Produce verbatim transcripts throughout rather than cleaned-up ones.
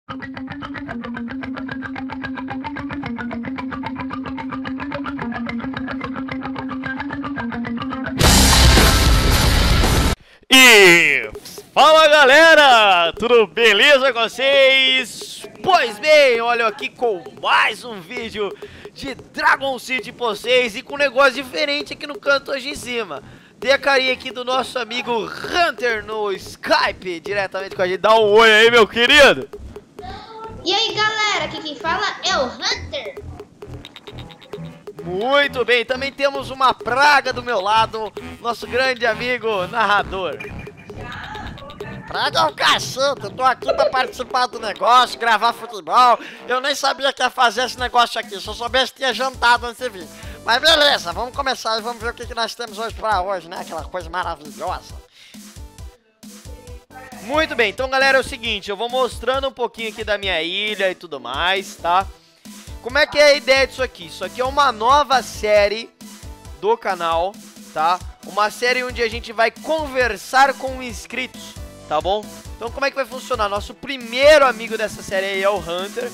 E fala galera, tudo beleza com vocês? Pois bem, olha aqui com mais um vídeo de Dragon City pra vocês e com um negócio diferente aqui no canto hoje em cima. Tem a carinha aqui do nosso amigo Hunter no Skype, diretamente com a gente. Dá um oi aí, meu querido. E aí galera, aqui quem fala é o Hunter. Muito bem, também temos uma praga do meu lado, nosso grande amigo narrador. Praga é o cacete, eu tô aqui pra participar do negócio, gravar futebol. Eu nem sabia que ia fazer esse negócio aqui, se eu soubesse tinha jantado antes de vir. Mas beleza, vamos começar e vamos ver o que, que nós temos hoje pra hoje, né? Aquela coisa maravilhosa. Muito bem, então galera, é o seguinte, eu vou mostrando um pouquinho aqui da minha ilha e tudo mais, tá? Como é que é a ideia disso aqui? Isso aqui é uma nova série do canal, tá? Uma série onde a gente vai conversar com inscritos, tá bom? Então como é que vai funcionar? Nosso primeiro amigo dessa série aí é o Hunter.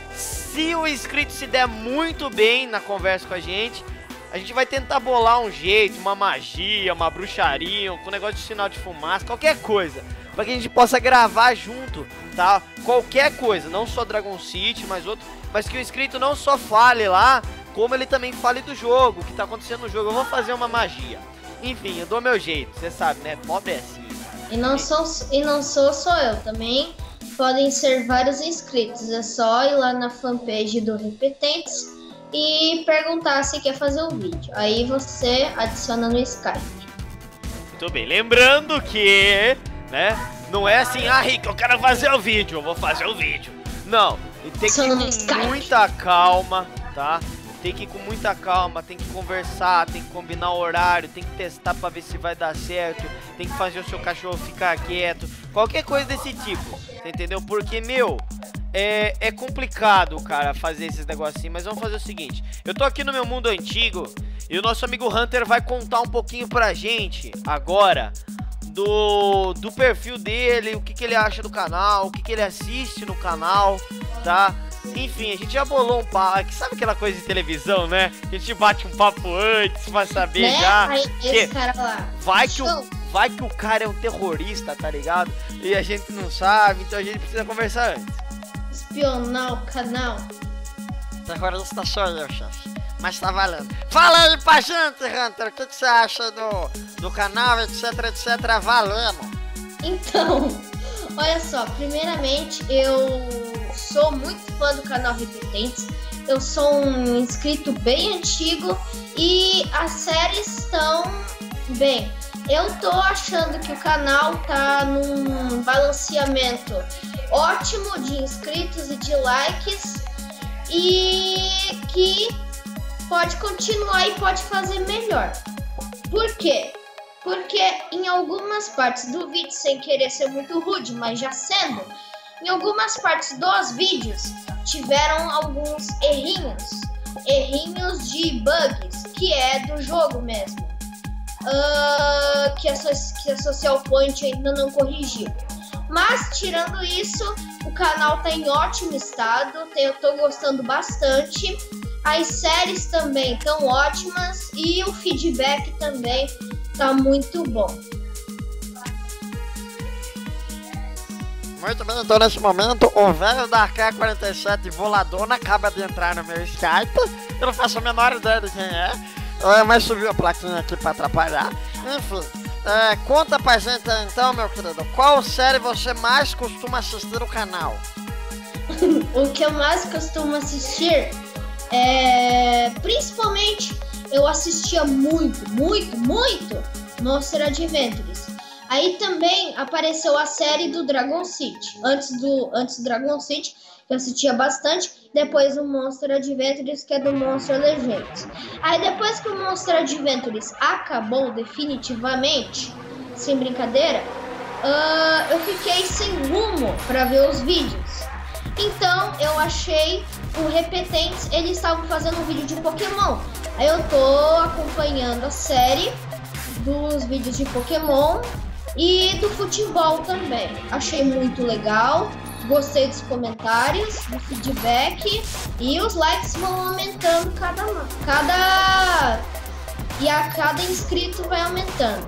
Se o inscrito se der muito bem na conversa com a gente, a gente vai tentar bolar um jeito, uma magia, uma bruxaria, um negócio de sinal de fumaça, qualquer coisa, para que a gente possa gravar junto, tá? Qualquer coisa, não só Dragon City, mas outro, mas que o inscrito não só fale lá, como ele também fale do jogo, o que tá acontecendo no jogo. Eu vou fazer uma magia. Enfim, eu dou meu jeito, você sabe, né? Pobre é assim. E não sou, e não sou só eu, também podem ser vários inscritos. É só ir lá na fanpage do Repetentes e perguntar se quer fazer o vídeo. Aí você adiciona no Skype. Muito bem, lembrando que, né, não é assim, ah, Rick, eu quero fazer o vídeo, eu vou fazer o vídeo. Não, e tem que ir com muita calma, tá? Tem que ir com muita calma, tem que conversar, tem que combinar o horário, tem que testar pra ver se vai dar certo, tem que fazer o seu cachorro ficar quieto, qualquer coisa desse tipo, entendeu? Porque, meu, é, é complicado, cara, fazer esses negocinhos, mas vamos fazer o seguinte, eu tô aqui no meu mundo antigo e o nosso amigo Hunter vai contar um pouquinho pra gente agora do, do perfil dele, o que, que ele acha do canal, o que, que ele assiste no canal, tá? Enfim, a gente já bolou um papo, sabe aquela coisa de televisão, né? A gente bate um papo antes pra saber, né? Já. Aí, esse cara lá. Vai que, o, vai que o cara é um terrorista, tá ligado? E a gente não sabe, então a gente precisa conversar antes. Espionar o canal. Terrorista sou eu, chefe. Mas tá valendo. Fala aí pra gente, Hunter, o que, que você acha do, do canal, etc, etc, valendo. Então, olha só, primeiramente eu sou muito fã do canal Repetentes. Eu sou um inscrito bem antigo e as séries estão bem. Eu tô achando que o canal tá num balanceamento ótimo de inscritos e de likes e que pode continuar e pode fazer melhor. Por quê? Porque em algumas partes do vídeo, sem querer ser muito rude, mas já sendo, em algumas partes dos vídeos tiveram alguns errinhos, errinhos de bugs, que é do jogo mesmo, uh, que, a so que a Social Point ainda não corrigiu. Mas tirando isso, o canal tá em ótimo estado, eu tô gostando bastante. As séries também estão ótimas e o feedback também tá muito bom. Muito bem, então nesse momento o velho da A K quarenta e sete voladona acaba de entrar no meu Skype. Eu não faço a menor ideia de quem é, é mas subiu a plaquinha aqui pra atrapalhar. Enfim, é, conta pra gente aí, então, meu querido, qual série você mais costuma assistir no canal? O que eu mais costumo assistir é, principalmente, eu assistia muito, muito, muito Monster Adventures. Aí também apareceu a série do Dragon City. Antes do, antes do Dragon City, eu assistia bastante. Depois o Monster Adventures, que é do Monster Legends. Aí depois que o Monster Adventures acabou definitivamente, sem brincadeira, uh, eu fiquei sem rumo para ver os vídeos. Então eu achei o Repetentes, eles estavam fazendo um vídeo de Pokémon. Aí eu tô acompanhando a série dos vídeos de Pokémon e do futebol também. Achei muito legal, gostei dos comentários, do feedback e os likes vão aumentando cada cada e a cada inscrito vai aumentando.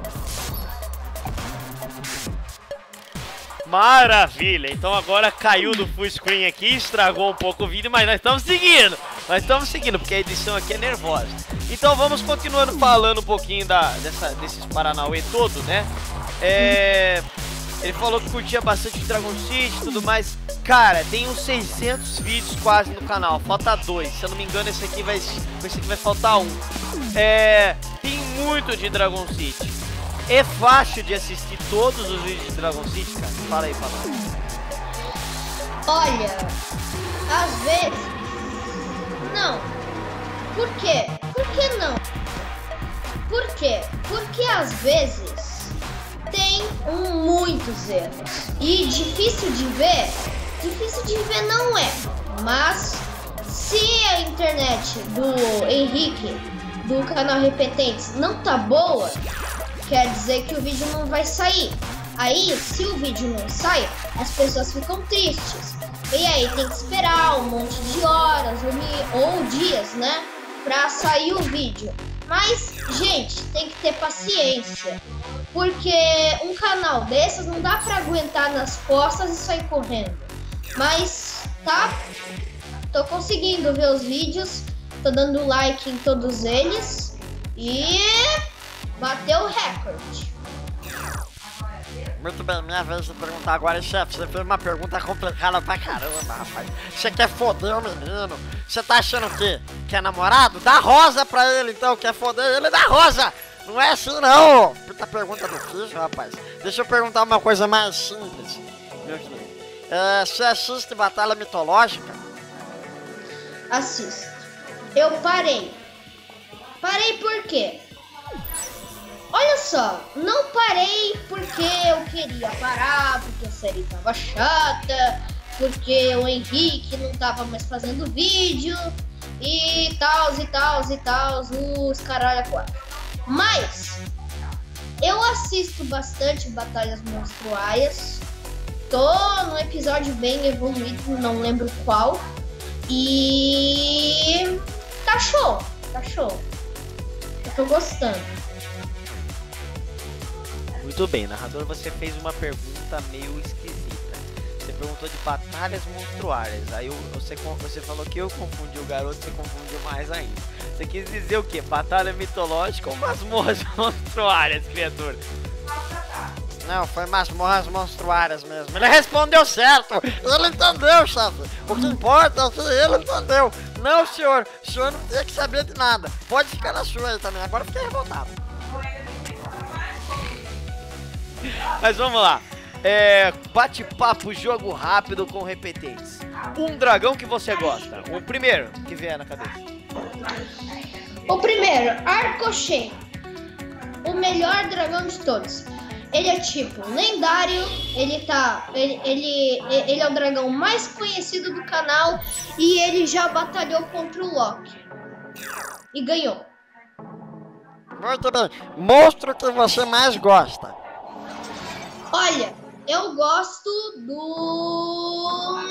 Maravilha, então agora caiu do full screen aqui, estragou um pouco o vídeo, mas nós estamos seguindo, nós estamos seguindo, porque a edição aqui é nervosa. Então vamos continuando falando um pouquinho da, dessa, desses Paranauê todo, né? É, ele falou que curtia bastante Dragon City e tudo mais. Cara, tem uns seiscentos vídeos quase no canal, falta dois, se eu não me engano esse aqui vai, esse aqui vai faltar um. É, tem muito de Dragon City. É fácil de assistir todos os vídeos de Dragon City, cara? Fala aí, fala aí. Olha, às vezes... Não. Por quê? Por que não? Por quê? Porque às vezes tem um, muitos erros. E difícil de ver, difícil de ver não é. Mas se a internet do Henrique, do canal Repetentes, não tá boa... Quer dizer que o vídeo não vai sair. Aí, se o vídeo não sai, as pessoas ficam tristes. E aí tem que esperar um monte de horas ou, ou dias, né? Pra sair o vídeo. Mas, gente, tem que ter paciência. Porque um canal desses não dá pra aguentar nas costas e sair correndo. Mas, tá? Tô conseguindo ver os vídeos. Tô dando like em todos eles. E... bateu o recorde. Muito bem, minha vez de perguntar agora, chefe. Você fez uma pergunta complicada pra caramba, rapaz. Você quer foder o menino? Você tá achando o quê? Que é namorado? Dá rosa pra ele, então. Quer foder ele? Dá rosa! Não é assim, não! Puta pergunta do Kiss, rapaz. Deixa eu perguntar uma coisa mais simples, meu querido. É, você assiste Batalha Mitológica? Assisto. Eu parei. Parei por quê? Olha só, não parei porque eu queria parar, porque a série tava chata, porque o Henrique não tava mais fazendo vídeo, e tal, e tal, e tal, os caralho a quatro. Mas, eu assisto bastante Batalhas Monstruárias, tô no episódio bem evoluído, não lembro qual, e tá show, tá show, eu tô gostando. Muito bem, narrador, você fez uma pergunta meio esquisita. Você perguntou de batalhas monstruárias. Aí você, você falou que eu confundi o garoto, você confundiu mais ainda. Você quis dizer o quê? Batalha mitológica ou masmorras monstruárias, criatura? Não, foi masmorras monstruárias mesmo. Ele respondeu certo. Ele entendeu, chefe. O que importa é que ele entendeu. Não, senhor. O senhor não tem que saber de nada. Pode ficar na sua aí também. Agora fiquei revoltado. Mas vamos lá, é, bate-papo, jogo rápido com Repetentes. Um dragão que você gosta, o primeiro que vier na cabeça. O primeiro, Arcochê, o melhor dragão de todos. Ele é tipo lendário, ele tá, ele, ele, ele é o dragão mais conhecido do canal e ele já batalhou contra o Loki e ganhou. Muito bem, monstro que você mais gosta. Olha, eu gosto do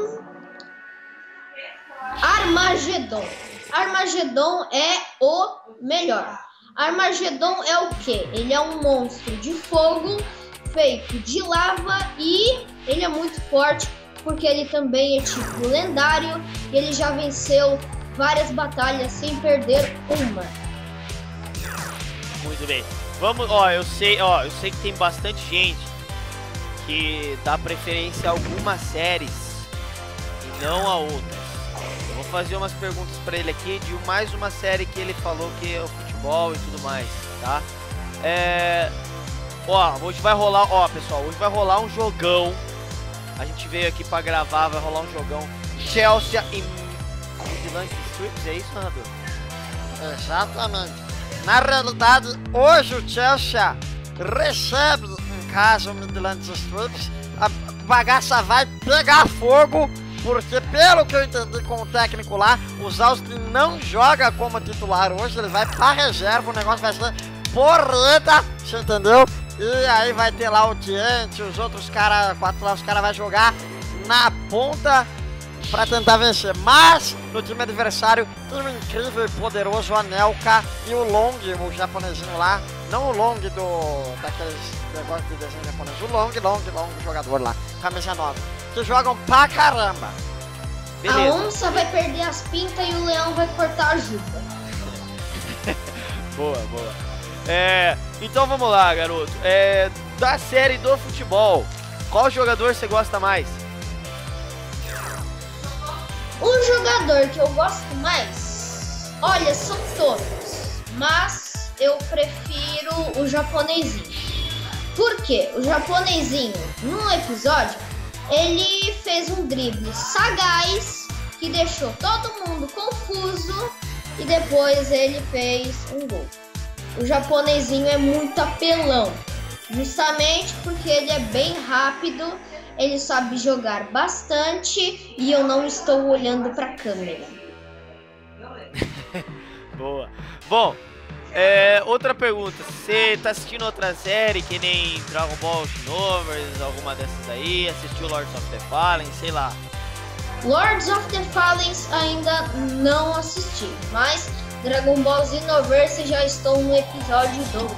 Armagedon. Armagedon é o melhor. Armagedon é o quê? Ele é um monstro de fogo feito de lava e ele é muito forte porque ele também é tipo lendário e ele já venceu várias batalhas sem perder uma. Muito bem. Vamos, ó, eu sei, ó, eu sei que tem bastante gente que dá preferência a algumas séries e não a outras. Eu vou fazer umas perguntas pra ele aqui de mais uma série que ele falou que é o futebol e tudo mais, tá? É... Ó, hoje vai rolar, ó pessoal, hoje vai rolar um jogão. A gente veio aqui pra gravar, vai rolar um jogão Chelsea e Midland Strips, é isso, narrador? Exatamente. Na realidade, hoje o Chelsea recebe casa o Midland Strips, a bagaça vai pegar fogo, porque pelo que eu entendi com o técnico lá, o Zalski não joga como titular hoje, ele vai pra reserva, o negócio vai ser porreta, você entendeu? E aí vai ter lá o Tiente, os outros caras, quatro lá, os caras vão jogar na ponta pra tentar vencer. Mas no time adversário tem o incrível e poderoso Anelka e o Long, o japonesinho lá. Não o Long do daqueles negócios de desenho japonês. O Long, Long, Long, jogador lá. Camisa nove. Que jogam pra caramba. Beleza. A onça vai perder as pintas e o leão vai cortar a juba. Boa, boa. É, então vamos lá, garoto. É, da série do futebol, qual jogador você gosta mais? O jogador que eu gosto mais, olha, são todos, mas eu prefiro o japonesinho. Por quê? O japonesinho, num episódio, ele fez um drible sagaz que deixou todo mundo confuso e depois ele fez um gol. O japonesinho é muito apelão, justamente porque ele é bem rápido, ele sabe jogar bastante e eu não estou olhando para a câmera. Boa. Bom, é, outra pergunta, você tá assistindo outra série que nem Dragon Ball Xenoverse, alguma dessas aí? Assistiu Lords of the Fallen, sei lá. Lords of the Fallen ainda não assisti, mas Dragon Ball Xenoverse já estou no episódio doze.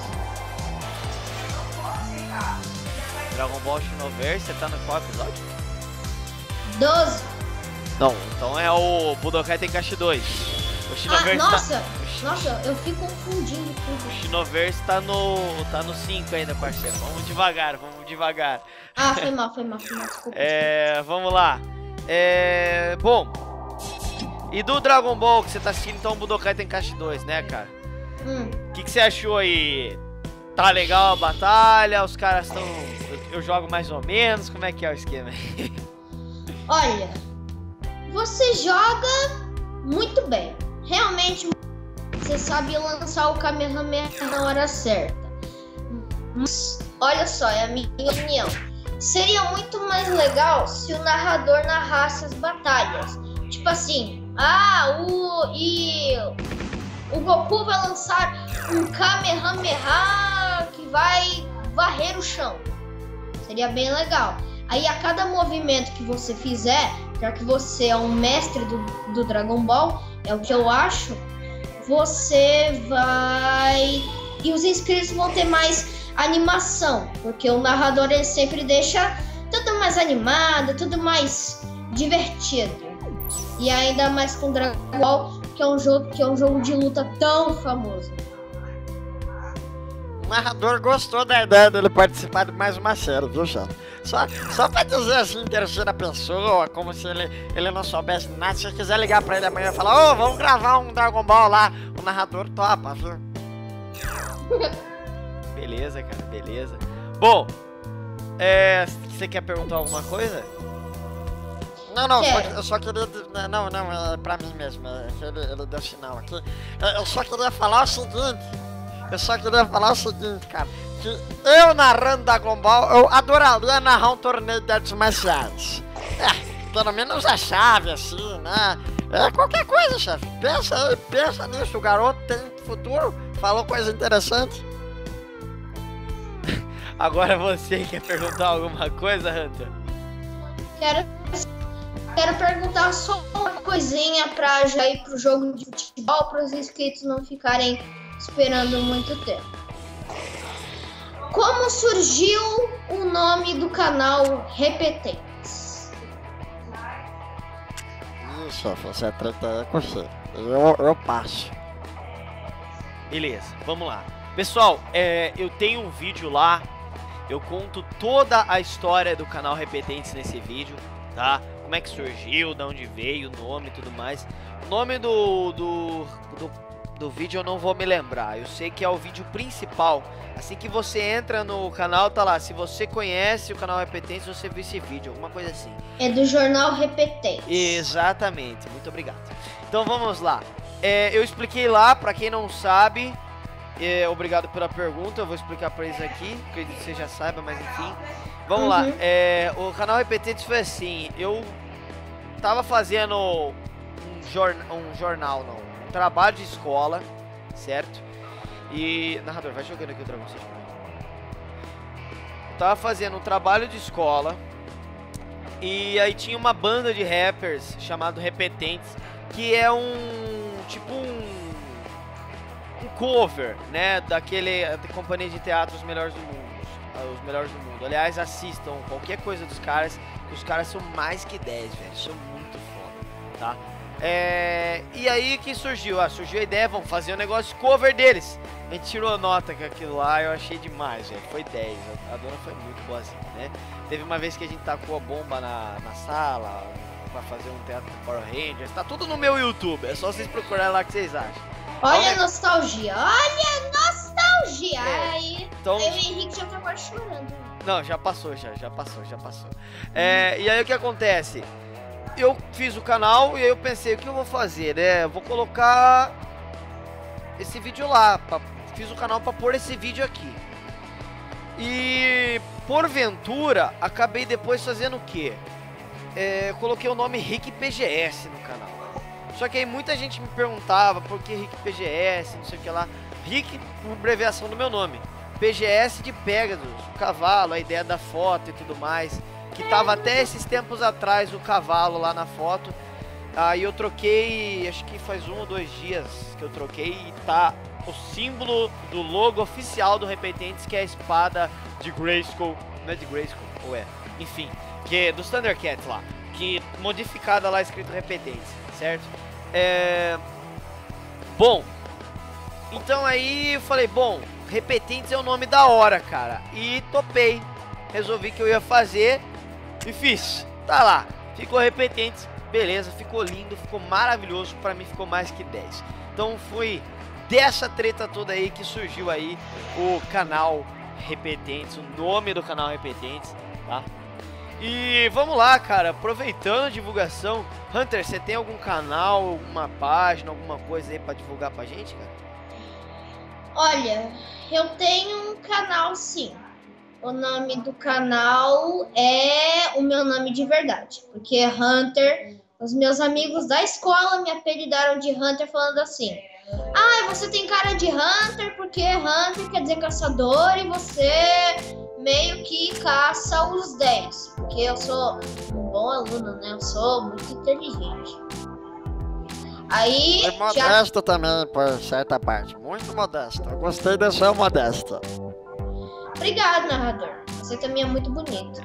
Dragon Ball Xenoverse, você tá no qual episódio? doze. Não, então é o Budokai Tenkaichi dois. O Xenoverse ah, nossa, tá... nossa, eu fico confundindo tudo. O Xenoverse tá no, tá no cinco ainda, parceiro. Vamos devagar, vamos devagar. Ah, foi mal, foi mal, foi mal, desculpa. É, vamos lá. É, bom, e do Dragon Ball que você tá assistindo, então o Budokai Tenkaichi dois, né, cara? O Hum. que, que você achou aí? Tá legal a batalha? Os caras estão... Eu, eu jogo mais ou menos? Como é que é o esquema aí? Olha, você joga muito bem. Realmente, você sabe lançar o Kamehameha na hora certa. Mas, olha só, é a minha opinião. Seria muito mais legal se o narrador narrasse as batalhas. Tipo assim, ah, o... e... o Goku vai lançar um Kamehameha que vai varrer o chão. Seria bem legal. Aí a cada movimento que você fizer, já que você é um mestre do, do Dragon Ball, é o que eu acho, você vai... E os inscritos vão ter mais animação, porque o narrador ele sempre deixa tudo mais animado, tudo mais divertido. E ainda mais com Dragon Ball, que é um jogo, que é um jogo de luta tão famoso. O narrador gostou da ideia dele participar de mais uma série, viu, Chão? Só, só pra dizer assim, em terceira pessoa, como se ele, ele não soubesse nada. Se você quiser ligar pra ele amanhã e falar, ô, oh, vamos gravar um Dragon Ball lá, o narrador topa, viu? Beleza, cara, beleza. Bom, é, você quer perguntar alguma coisa? Não, não, só, eu só queria... Não, não, é pra mim mesmo, é que ele, ele deu sinal aqui. Eu só queria falar o seguinte, eu só queria falar o seguinte, cara, que eu narrando Dragon Ball, eu adoraria narrar um torneio de artes marciais. É, pelo menos a chave, assim, né? É qualquer coisa, chefe. Pensa aí, pensa nisso, o garoto tem futuro, falou coisa interessante. Agora você quer perguntar alguma coisa, Hunter? Quero, quero perguntar só uma coisinha pra já ir pro jogo de futebol, para os inscritos não ficarem esperando muito tempo. Como surgiu o nome do canal Repetentes? Isso, você treta é com você. Eu, eu passo. Beleza, vamos lá. Pessoal, é, eu tenho um vídeo lá. Eu conto toda a história do canal Repetentes nesse vídeo, tá? Como é que surgiu, de onde veio, o nome e tudo mais. O nome do, do, do, do vídeo eu não vou me lembrar. Eu sei que é o vídeo principal. Assim que você entra no canal, tá lá. Se você conhece o canal Repetentes, você viu esse vídeo, alguma coisa assim. É do jornal Repetentes. Exatamente, muito obrigado. Então vamos lá. É, eu expliquei lá, pra quem não sabe... É, obrigado pela pergunta, eu vou explicar pra eles aqui, acredito que você já saiba, mas enfim. Vamos uhum. lá, é, o canal Repetentes foi assim, eu tava fazendo um, jorn um jornal, não, um trabalho de escola, certo? E, narrador, vai jogando aqui o Dragon City. Eu tava fazendo um trabalho de escola E aí tinha uma banda de rappers chamado Repetentes, que é um tipo um, um cover, né, daquele da companhia de teatro Os Melhores do Mundo, Os Melhores do Mundo. Aliás, assistam qualquer coisa dos caras, que os caras são mais que dez, velho, são muito foda, tá? É, e aí que surgiu? Ah, surgiu a ideia, vamos fazer um negócio de cover deles. A gente tirou nota com aquilo lá, eu achei demais, velho. Foi dez, a, a dona foi muito boazinha, né? Teve uma vez que a gente tacou a bomba na, na sala pra fazer um teatro do Power Rangers. Tá tudo no meu YouTube, é só vocês procurarem lá que vocês acham. Olha a nostalgia, olha a nostalgia. É, aí, então... aí o Henrique já tá quase chorando. Não, já passou, já, já passou, já passou. É, e aí o que acontece? Eu fiz o canal e aí eu pensei, o que eu vou fazer, né? Eu vou colocar esse vídeo lá, pra, fiz o canal pra pôr esse vídeo aqui. E porventura, acabei depois fazendo o quê? É, coloquei o nome Rick P G S no canal. Só que aí muita gente me perguntava por que Rick P G S, não sei o que lá. Rick, por abreviação do meu nome. P G S de Pegasus, o cavalo, a ideia da foto e tudo mais. Que tava até esses tempos atrás o cavalo lá na foto. Aí eu troquei, acho que faz um ou dois dias que eu troquei e tá o símbolo do logo oficial do Repetentes, que é a espada de Grayskull. Não é de Grayskull? Ou é? Enfim, que é dos Thundercats lá. Que modificada lá escrito Repetentes, certo? É... Bom, então aí eu falei, bom, Repetentes é o nome da hora, cara. E topei. Resolvi que eu ia fazer e fiz. Tá lá, ficou Repetentes. Beleza, ficou lindo, ficou maravilhoso. Pra mim ficou mais que dez. Então foi dessa treta toda aí que surgiu aí o canal Repetentes, o nome do canal Repetentes, tá? E vamos lá, cara, aproveitando a divulgação. Hunter, você tem algum canal, alguma página, alguma coisa aí pra divulgar pra gente, cara? Olha, eu tenho um canal sim. O nome do canal é o meu nome de verdade, porque é Hunter. Os meus amigos da escola me apelidaram de Hunter falando assim: ah, você tem cara de Hunter porque Hunter quer dizer caçador e você meio que caça os dez. Porque eu sou um bom aluno, né? Eu sou muito inteligente. Aí. É modesto já... também, por certa parte. Muito modesto. Eu gostei da sua modesta. Obrigado, narrador. Você também é muito bonito.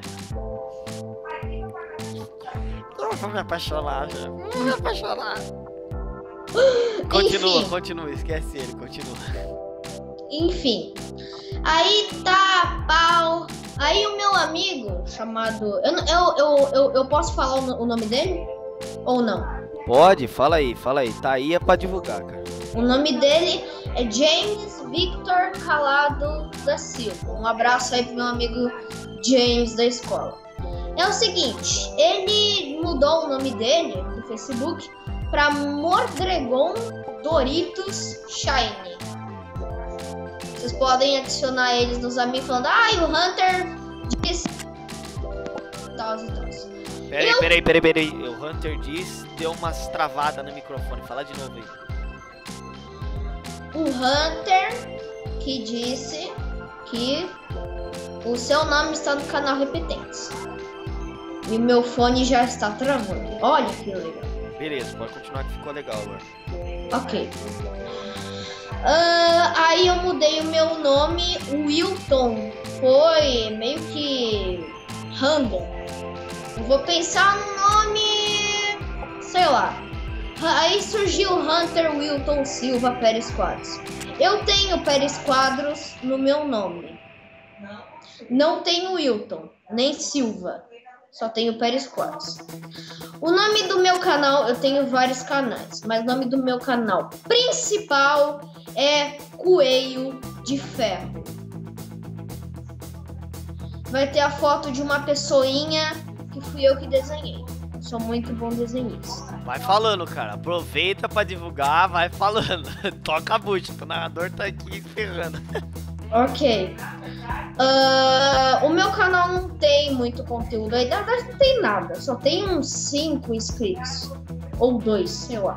Eu vou me apaixonar, já. Vou me apaixonar. Continua, Enfim. continua, esquece ele, continua. Enfim. Aí tá, pau. Aí o meu amigo chamado. Eu, eu, eu, eu, eu posso falar o nome dele? Ou não? Pode, fala aí, fala aí. Tá aí é pra divulgar, cara. O nome dele é James Victor Calado da Silva. Um abraço aí pro meu amigo James da escola. É o seguinte, ele mudou o nome dele do Facebook pra Mordregon Doritos Shine. Vocês podem adicionar eles nos amigos falando: ah, e o Hunter disse tal e tal. Peraí, Eu... peraí, peraí, peraí. O Hunter diz, deu umas travadas no microfone. Fala de novo aí. O Hunter que disse que o seu nome está no canal Repetentes. E meu fone já está travando. Olha que legal. Beleza, pode continuar que ficou legal agora. Ok. Uh, aí eu mudei o meu nome, Wilton. Foi meio que random. Eu vou pensar no nome, sei lá. Aí surgiu Hunter Wilton Silva Pérez Quadros. Eu tenho Pérez Quadros no meu nome. Não tenho Wilton, nem Silva. Só tenho Pérez Quadros. O nome do meu canal, eu tenho vários canais, mas o nome do meu canal principal é Coelho de Ferro. Vai ter a foto de uma pessoinha que fui eu que desenhei. Eu sou muito bom desenhista. Vai falando, cara. Aproveita pra divulgar, vai falando. Toca a bucha, o narrador tá aqui ferrando. Ok. Uh, o meu canal não tem muito conteúdo aí. Na verdade não tem nada. Só tem uns cinco inscritos. Ou dois, sei lá.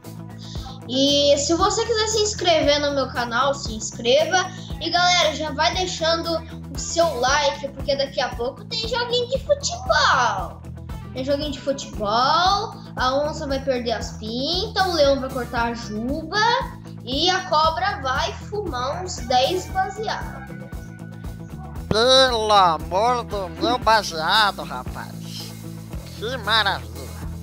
E se você quiser se inscrever no meu canal, se inscreva. E galera, já vai deixando o seu like, porque daqui a pouco tem joguinho de futebol. Tem joguinho de futebol, a onça vai perder as pintas, o leão vai cortar a juba e a cobra vai fumar uns dez baseados. Pelo amor do meu baseado, rapaz. Que maravilha.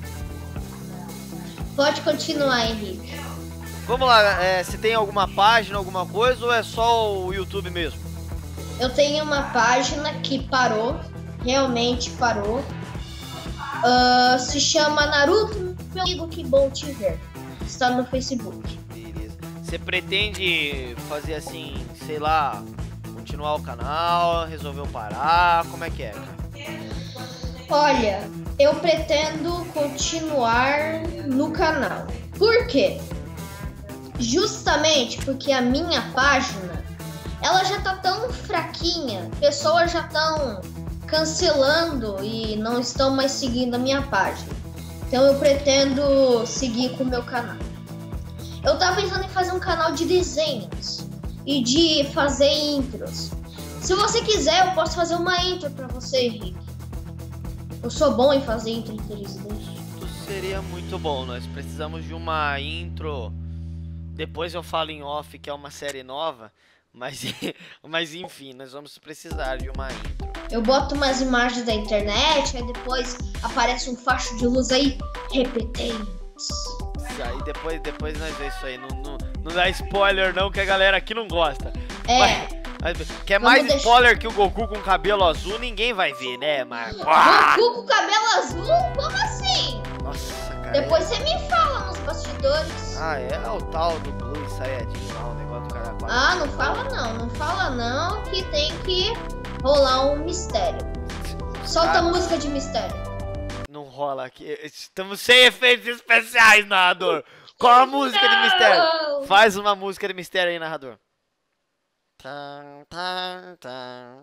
Pode continuar, Henrique. Vamos lá, é, se tem alguma página, alguma coisa, ou é só o YouTube mesmo? Eu tenho uma página que parou, realmente parou. Uh, se chama Naruto, meu amigo, que bom te ver. Está no Facebook. Beleza. Você pretende fazer assim, sei lá, continuar o canal, resolveu parar, como é que é, cara? Olha, eu pretendo continuar no canal. Por quê? Justamente porque a minha página, ela já tá tão fraquinha, pessoas já estão cancelando e não estão mais seguindo a minha página. Então eu pretendo seguir com o meu canal. Eu tava pensando em fazer um canal de desenhos e de fazer intros. Se você quiser, eu posso fazer uma intro pra você, Henrique. Eu sou bom em fazer intro em três D. Isso seria muito bom, nós precisamos de uma intro. Depois eu falo em off que é uma série nova, mas, mas enfim, nós vamos precisar de uma intro. Eu boto umas imagens da internet, aí depois aparece um facho de luz aí, repetentes. Aí depois, depois nós vemos isso aí, não, não, não dá spoiler não, que a galera aqui não gosta. É. Mas, quer mais deixar... spoiler que o Goku com cabelo azul, ninguém vai ver, né, Marco? Goku com cabelo azul? Como assim? Nossa, cara. Depois você me fala nos bastidores. Ah, é? É o tal do Blue Saiyajin lá, o negócio do cara. Ah, não fala não, não fala não, que tem que rolar um mistério. Solta cara, a música de mistério. Não rola aqui, estamos sem efeitos especiais, narrador. Qual a música de mistério? Faz uma música de mistério aí, narrador. Tan, tan, tan.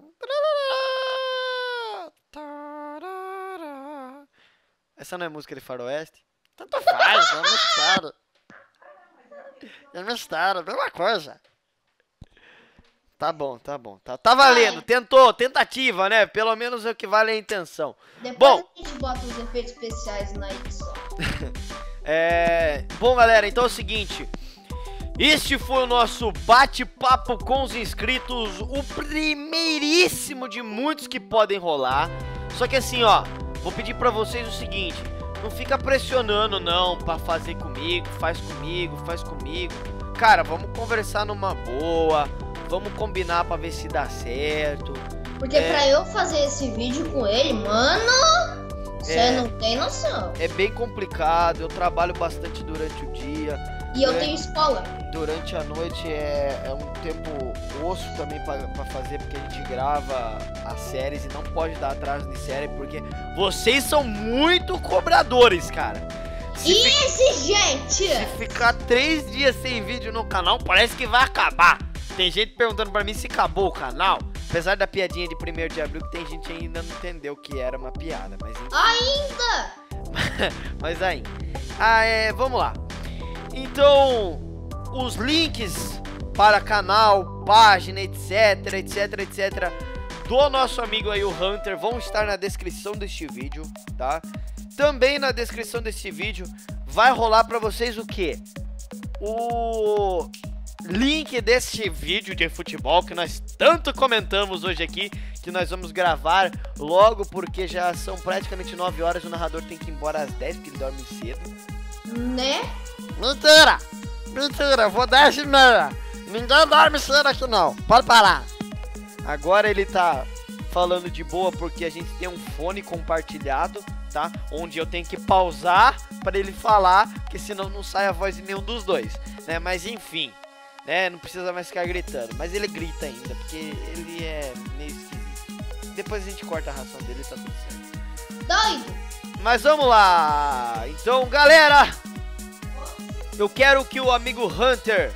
Essa não é música de faroeste? Tanto faz, é mistério. É mistério, mesma coisa. Tá bom, tá bom. Tá, tá valendo, tentou, tentativa, né? Pelo menos é o que vale a intenção. Depois bom, a gente bota os efeitos especiais na edição. é... Bom, galera, então é o seguinte. Este foi o nosso bate-papo com os inscritos, o primeiríssimo de muitos que podem rolar. Só que assim, ó, vou pedir pra vocês o seguinte, não fica pressionando não pra fazer comigo, faz comigo, faz comigo. Cara, vamos conversar numa boa, vamos combinar pra ver se dá certo. Porque é... pra eu fazer esse vídeo com ele, mano, você é... não tem noção. É bem complicado, eu trabalho bastante durante o dia. E eu tenho escola. Durante a noite é, é um tempo osso também pra, pra fazer, porque a gente grava as séries e não pode dar atraso de série, porque vocês são muito cobradores, cara. Se Exigente! Se ficar três dias sem vídeo no canal, parece que vai acabar. Tem gente perguntando pra mim se acabou o canal. Apesar da piadinha de primeiro de abril, que tem gente ainda não entendeu que era uma piada. Mas enfim. Ainda! Mas aí. Ah, é, vamos lá. Então, os links para canal, página, etc, etc, etc do nosso amigo aí, o Hunter, vão estar na descrição deste vídeo, tá? Também na descrição deste vídeo vai rolar para vocês o quê? O link deste vídeo de futebol que nós tanto comentamos hoje aqui, que nós vamos gravar logo, porque já são praticamente nove horas, o narrador tem que ir embora às dez, porque ele dorme cedo. Né? Mentira! Mentira, eu vou dez e meia. Ninguém dorme cedo aqui não, pode parar. Agora ele tá falando de boa porque a gente tem um fone compartilhado, tá? Onde eu tenho que pausar para ele falar, porque senão não sai a voz de nenhum dos dois, né? Mas enfim, né? Não precisa mais ficar gritando, mas ele grita ainda, porque ele é meio esquisito. Depois a gente corta a ração dele e tá tudo certo. Doido! Mas vamos lá! Então, galera, eu quero que o amigo Hunter...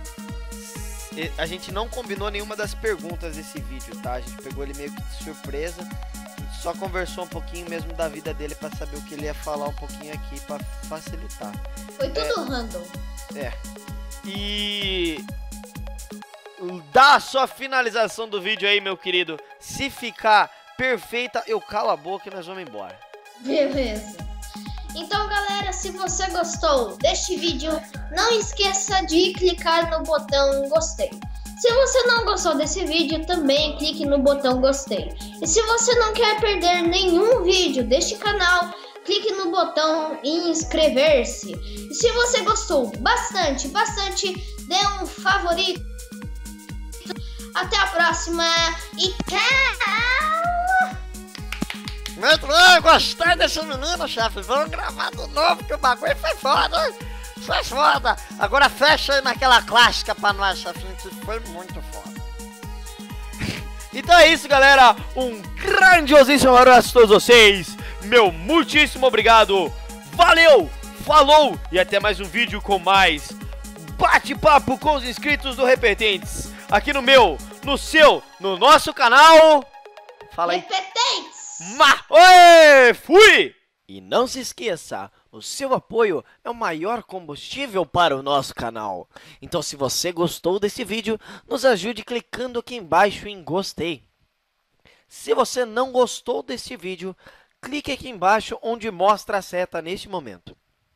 A gente não combinou nenhuma das perguntas desse vídeo, tá? A gente pegou ele meio que de surpresa. A gente só conversou um pouquinho mesmo da vida dele pra saber o que ele ia falar um pouquinho aqui pra facilitar. Foi tudo é, random. É. E... dá a sua finalização do vídeo aí, meu querido. Se ficar perfeita, eu calo a boca e nós vamos embora. Beleza. Então, galera, se você gostou deste vídeo, não esqueça de clicar no botão gostei. Se você não gostou desse vídeo, também clique no botão gostei. E se você não quer perder nenhum vídeo deste canal, clique no botão inscrever-se. E se você gostou bastante, bastante, dê um favorito. Até a próxima e tchau! Muito bem, gostei desse menino, chefe. Vamos gravar de novo, que o bagulho foi foda, hein? Foi foda. Agora fecha aí naquela clássica pra nós, chefinho, que foi muito foda. Então é isso, galera. Um grandiosíssimo abraço a todos vocês. Meu muitíssimo obrigado. Valeu, falou e até mais um vídeo com mais bate-papo com os inscritos do Repetentes. Aqui no meu, no seu, no nosso canal. Fala aí. Repetentes! Ma Oi, fui! E não se esqueça, o seu apoio é o maior combustível para o nosso canal. Então se você gostou desse vídeo, nos ajude clicando aqui embaixo em gostei. Se você não gostou desse vídeo, clique aqui embaixo onde mostra a seta neste momento.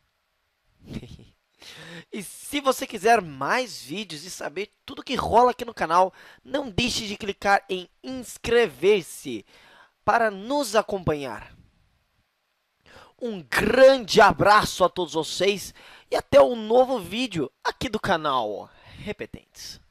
E se você quiser mais vídeos e saber tudo que rola aqui no canal, não deixe de clicar em inscrever-se para nos acompanhar. Um grande abraço a todos vocês e até um novo vídeo aqui do canal Repetentes.